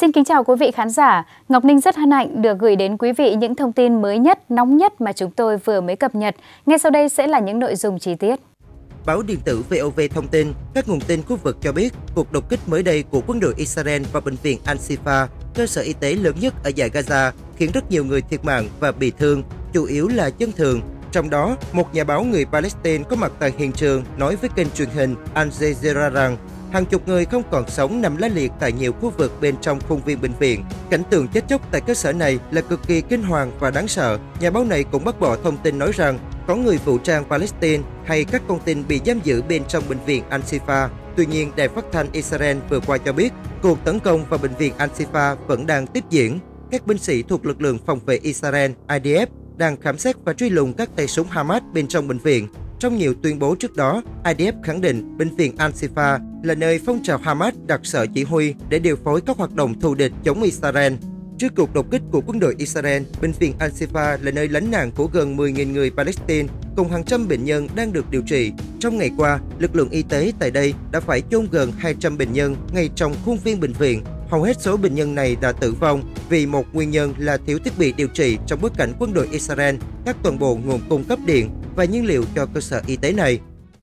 Xin kính chào quý vị khán giả. Ngọc Ninh rất hân hạnh được gửi đến quý vị những thông tin mới nhất, nóng nhất mà chúng tôi vừa mới cập nhật. Ngay sau đây sẽ là những nội dung chi tiết. Báo điện tử VOV thông tin, các nguồn tin khu vực cho biết cuộc đột kích mới đây của quân đội Israel vào bệnh viện Al-Shifa, cơ sở y tế lớn nhất ở dải Gaza, khiến rất nhiều người thiệt mạng và bị thương, chủ yếu là dân thường. Trong đó, một nhà báo người Palestine có mặt tại hiện trường nói với kênh truyền hình Al Jazeera rằng hàng chục người không còn sống nằm lá liệt tại nhiều khu vực bên trong khuôn viên bệnh viện. Cảnh tượng chết chóc tại cơ sở này là cực kỳ kinh hoàng và đáng sợ. Nhà báo này cũng bác bỏ thông tin nói rằng có người vũ trang Palestine hay các con tin bị giam giữ bên trong bệnh viện Al-Shifa. Tuy nhiên, đài phát thanh Israel vừa qua cho biết cuộc tấn công vào bệnh viện Al-Shifa vẫn đang tiếp diễn. Các binh sĩ thuộc lực lượng phòng vệ Israel IDF đang khám xét và truy lùng các tay súng Hamas bên trong bệnh viện. Trong nhiều tuyên bố trước đó, IDF khẳng định bệnh viện Al-Shifa là nơi phong trào Hamas đặt sở chỉ huy để điều phối các hoạt động thù địch chống Israel. Trước cuộc đột kích của quân đội Israel, bệnh viện Al-Shifa là nơi lánh nạn của gần 10.000 người Palestine cùng hàng trăm bệnh nhân đang được điều trị. Trong ngày qua, lực lượng y tế tại đây đã phải chôn gần 200 bệnh nhân ngay trong khuôn viên bệnh viện. Hầu hết số bệnh nhân này đã tử vong vì một nguyên nhân là thiếu thiết bị điều trị trong bối cảnh quân đội Israel cắt toàn bộ nguồn cung cấp điện và nhiên liệu cho cơ sở y tế này.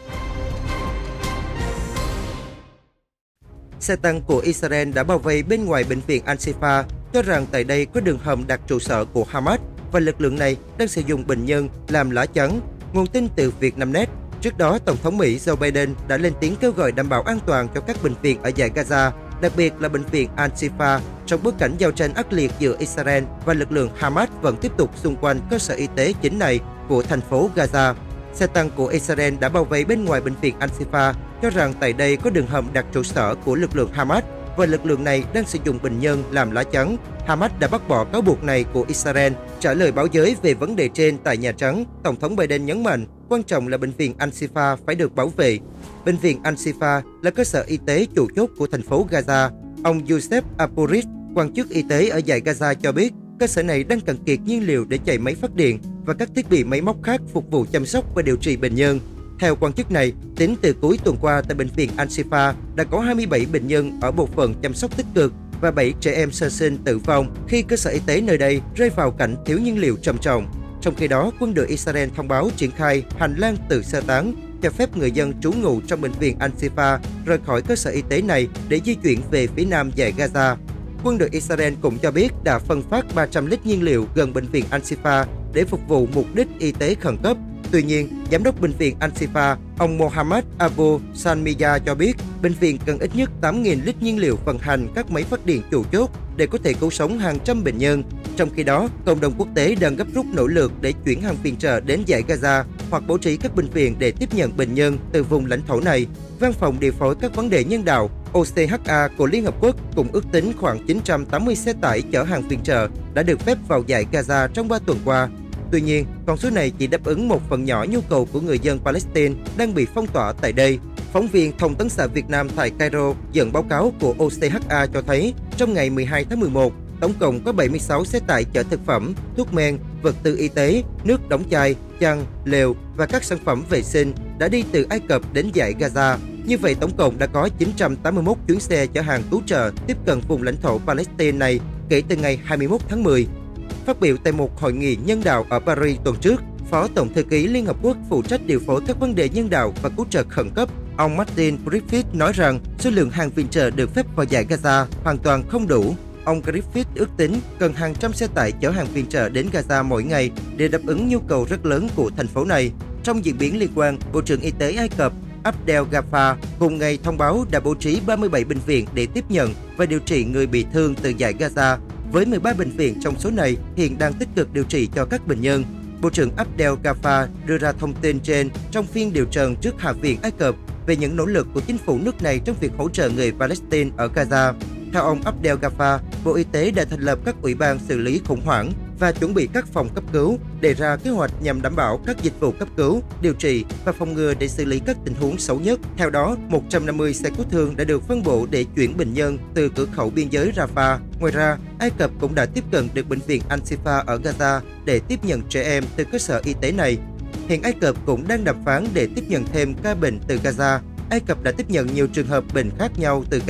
Xe tăng của Israel đã bao vây bên ngoài bệnh viện Al-Shifa, cho rằng tại đây có đường hầm đặt trụ sở của Hamas và lực lượng này đang sử dụng bệnh nhân làm lá chắn. Nguồn tin từ Vietnamnet. Trước đó, Tổng thống Mỹ Joe Biden đã lên tiếng kêu gọi đảm bảo an toàn cho các bệnh viện ở dải Gaza, đặc biệt là bệnh viện Al-Shifa, trong bối cảnh giao tranh ác liệt giữa Israel và lực lượng Hamas vẫn tiếp tục xung quanh cơ sở y tế chính này của thành phố Gaza. Xe tăng của Israel đã bao vây bên ngoài bệnh viện Al-Shifa, cho rằng tại đây có đường hầm đặt trụ sở của lực lượng Hamas và lực lượng này đang sử dụng bệnh nhân làm lá chắn. Hamas đã bác bỏ cáo buộc này của Israel. Trả lời báo giới về vấn đề trên tại Nhà Trắng, Tổng thống Biden nhấn mạnh quan trọng là bệnh viện Al-Shifa phải được bảo vệ. Bệnh viện Al-Shifa là cơ sở y tế chủ chốt của thành phố Gaza. Ông Youssef Aporit, quan chức y tế ở dải Gaza cho biết cơ sở này đang cạn kiệt nhiên liệu để chạy máy phát điện và các thiết bị máy móc khác phục vụ chăm sóc và điều trị bệnh nhân. Theo quan chức này, tính từ cuối tuần qua tại bệnh viện Al-Shifa đã có 27 bệnh nhân ở bộ phận chăm sóc tích cực và 7 trẻ em sơ sinh tử vong khi cơ sở y tế nơi đây rơi vào cảnh thiếu nhiên liệu trầm trọng. Trong khi đó, quân đội Israel thông báo triển khai hành lang tự sơ tán, cho phép người dân trú ngụ trong bệnh viện Al-Shifa rời khỏi cơ sở y tế này để di chuyển về phía nam dải Gaza. Quân đội Israel cũng cho biết đã phân phát 300 lít nhiên liệu gần bệnh viện Al-Shifa để phục vụ mục đích y tế khẩn cấp. Tuy nhiên, giám đốc bệnh viện Al-Shifa, ông Mohammad Abu Salmiya cho biết bệnh viện cần ít nhất 8.000 lít nhiên liệu vận hành các máy phát điện chủ chốt để có thể cứu sống hàng trăm bệnh nhân. Trong khi đó, cộng đồng quốc tế đang gấp rút nỗ lực để chuyển hàng viện trợ đến dải Gaza hoặc bố trí các bệnh viện để tiếp nhận bệnh nhân từ vùng lãnh thổ này. Văn phòng điều phối các vấn đề nhân đạo OCHA của Liên Hợp Quốc cũng ước tính khoảng 980 xe tải chở hàng viện trợ đã được phép vào dải Gaza trong 3 tuần qua. Tuy nhiên, con số này chỉ đáp ứng một phần nhỏ nhu cầu của người dân Palestine đang bị phong tỏa tại đây. Phóng viên Thông tấn xã Việt Nam tại Cairo dẫn báo cáo của OCHA cho thấy, trong ngày 12 tháng 11, tổng cộng có 76 xe tải chở thực phẩm, thuốc men, vật tư y tế, nước đóng chai, chăn, lều và các sản phẩm vệ sinh đã đi từ Ai Cập đến dải Gaza. Như vậy, tổng cộng đã có 981 chuyến xe chở hàng cứu trợ tiếp cận vùng lãnh thổ Palestine này kể từ ngày 21 tháng 10. Phát biểu tại một hội nghị nhân đạo ở Paris tuần trước, Phó Tổng thư ký Liên Hợp Quốc phụ trách điều phối các vấn đề nhân đạo và cứu trợ khẩn cấp, ông Martin Griffiths nói rằng số lượng hàng viện trợ được phép vào dải Gaza hoàn toàn không đủ. Ông Griffiths ước tính cần hàng trăm xe tải chở hàng viện trợ đến Gaza mỗi ngày để đáp ứng nhu cầu rất lớn của thành phố này. Trong diễn biến liên quan, Bộ trưởng Y tế Ai Cập Abdel Ghaffar cùng ngày thông báo đã bố trí 37 bệnh viện để tiếp nhận và điều trị người bị thương từ dải Gaza, với 13 bệnh viện trong số này hiện đang tích cực điều trị cho các bệnh nhân. Bộ trưởng Abdel Ghaffar đưa ra thông tin trên trong phiên điều trần trước Hạ viện Ai Cập về những nỗ lực của chính phủ nước này trong việc hỗ trợ người Palestine ở Gaza. Theo ông Abdel Ghaffar, Bộ Y tế đã thành lập các ủy ban xử lý khủng hoảng và chuẩn bị các phòng cấp cứu, đề ra kế hoạch nhằm đảm bảo các dịch vụ cấp cứu, điều trị và phòng ngừa để xử lý các tình huống xấu nhất. Theo đó, 150 xe cứu thương đã được phân bổ để chuyển bệnh nhân từ cửa khẩu biên giới Rafah. Ngoài ra, Ai Cập cũng đã tiếp cận được bệnh viện Al-Shifa ở Gaza để tiếp nhận trẻ em từ cơ sở y tế này. Hiện Ai Cập cũng đang đàm phán để tiếp nhận thêm ca bệnh từ Gaza. Ai Cập đã tiếp nhận nhiều trường hợp bệnh khác nhau từ Gaza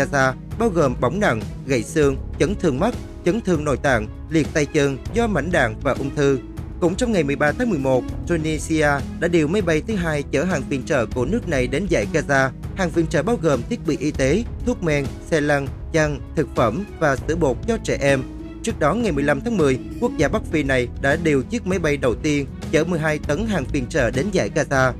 bao gồm bỏng nặng, gãy xương, chấn thương mắt, chấn thương nội tạng, liệt tay chân do mảnh đạn và ung thư. Cũng trong ngày 13 tháng 11, Tunisia đã điều máy bay thứ hai chở hàng viện trợ của nước này đến dải Gaza. Hàng viện trợ bao gồm thiết bị y tế, thuốc men, xe lăn, chăn, thực phẩm và sữa bột cho trẻ em. Trước đó, ngày 15 tháng 10, quốc gia Bắc Phi này đã điều chiếc máy bay đầu tiên chở 12 tấn hàng viện trợ đến dải Gaza.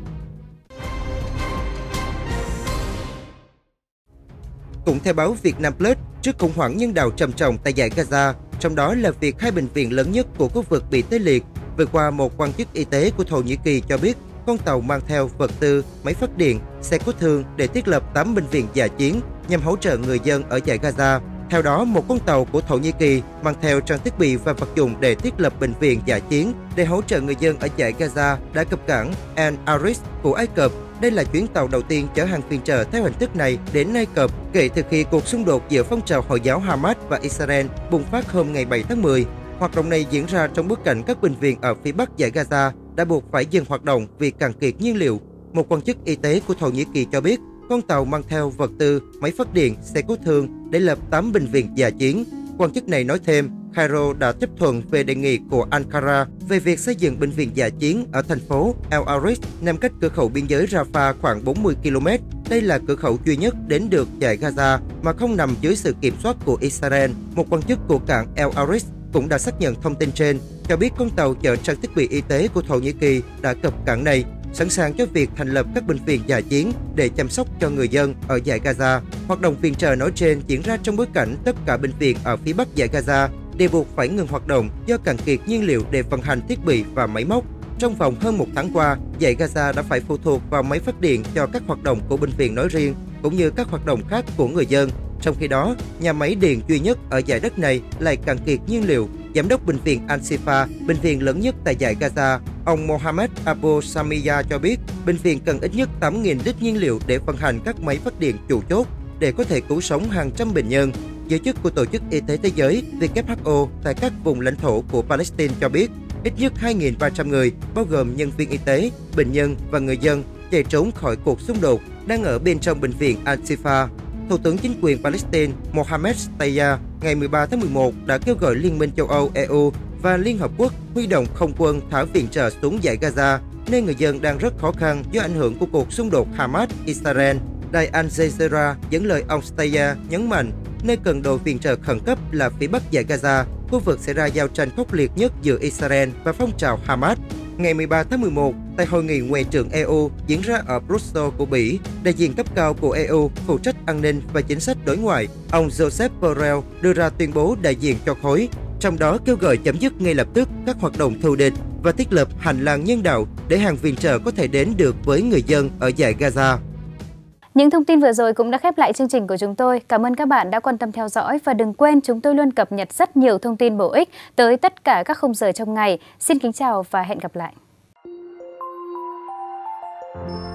Cũng theo báo Việt Nam Plus, trước khủng hoảng nhân đạo trầm trọng tại dải Gaza, trong đó là việc hai bệnh viện lớn nhất của khu vực bị tê liệt, vừa qua một quan chức y tế của Thổ Nhĩ Kỳ cho biết con tàu mang theo vật tư, máy phát điện, xe cứu thương để thiết lập 8 bệnh viện dã chiến nhằm hỗ trợ người dân ở dải Gaza. Theo đó, một con tàu của Thổ Nhĩ Kỳ mang theo trang thiết bị và vật dụng để thiết lập bệnh viện dã chiến để hỗ trợ người dân ở dải Gaza đã cập cảng Al Aris của Ai Cập. Đây là chuyến tàu đầu tiên chở hàng viện trợ theo hình thức này đến Ai Cập kể từ khi cuộc xung đột giữa phong trào Hồi giáo Hamas và Israel bùng phát hôm ngày 7 tháng 10. Hoạt động này diễn ra trong bối cảnh các bệnh viện ở phía bắc dải Gaza đã buộc phải dừng hoạt động vì cạn kiệt nhiên liệu. Một quan chức y tế của Thổ Nhĩ Kỳ cho biết, con tàu mang theo vật tư, máy phát điện, xe cứu thương để lập 8 bệnh viện dã chiến. Quan chức này nói thêm, Cairo đã chấp thuận về đề nghị của Ankara về việc xây dựng bệnh viện dã chiến ở thành phố El Aris, nằm cách cửa khẩu biên giới Rafah khoảng 40 km. Đây là cửa khẩu duy nhất đến được dải Gaza mà không nằm dưới sự kiểm soát của Israel. Một quan chức của cảng El Aris cũng đã xác nhận thông tin trên, cho biết con tàu chở trang thiết bị y tế của Thổ Nhĩ Kỳ đã cập cảng này, sẵn sàng cho việc thành lập các bệnh viện dã chiến để chăm sóc cho người dân ở dải Gaza. Hoạt động viện trợ nói trên diễn ra trong bối cảnh tất cả bệnh viện ở phía bắc dải Gaza đều buộc phải ngừng hoạt động do cạn kiệt nhiên liệu để vận hành thiết bị và máy móc. Trong vòng hơn một tháng qua, dải Gaza đã phải phụ thuộc vào máy phát điện cho các hoạt động của bệnh viện nói riêng, cũng như các hoạt động khác của người dân. Trong khi đó, nhà máy điện duy nhất ở dải đất này lại cạn kiệt nhiên liệu. Giám đốc bệnh viện Al-Shifa, bệnh viện lớn nhất tại dải Gaza, ông Mohamed Abu Samiya cho biết, bệnh viện cần ít nhất 8.000 lít nhiên liệu để vận hành các máy phát điện chủ chốt để có thể cứu sống hàng trăm bệnh nhân. Giới chức của Tổ chức Y tế Thế giới WHO tại các vùng lãnh thổ của Palestine cho biết, ít nhất 2.300 người, bao gồm nhân viên y tế, bệnh nhân và người dân, chạy trốn khỏi cuộc xung đột, đang ở bên trong bệnh viện Al-Shifa. Thủ tướng chính quyền Palestine Mohamed Shtayyeh ngày 13 tháng 11 đã kêu gọi Liên minh châu Âu EU và Liên Hợp Quốc huy động không quân thả viện trợ xuống dải Gaza, nơi người dân đang rất khó khăn do ảnh hưởng của cuộc xung đột Hamas-Israel. Đài Al Jazeera dẫn lời ông Shtayyeh nhấn mạnh, nơi cần đồ viện trợ khẩn cấp là phía bắc dải Gaza, khu vực xảy ra giao tranh khốc liệt nhất giữa Israel và phong trào Hamas. Ngày 13 tháng 11, tại hội nghị ngoại trưởng EU diễn ra ở Brussels của Bỉ, đại diện cấp cao của EU phụ trách an ninh và chính sách đối ngoại, ông Joseph Borrell đưa ra tuyên bố đại diện cho khối, trong đó kêu gọi chấm dứt ngay lập tức các hoạt động thù địch và thiết lập hành lang nhân đạo để hàng viện trợ có thể đến được với người dân ở dải Gaza. Những thông tin vừa rồi cũng đã khép lại chương trình của chúng tôi. Cảm ơn các bạn đã quan tâm theo dõi và đừng quên chúng tôi luôn cập nhật rất nhiều thông tin bổ ích tới tất cả các khung giờ trong ngày. Xin kính chào và hẹn gặp lại.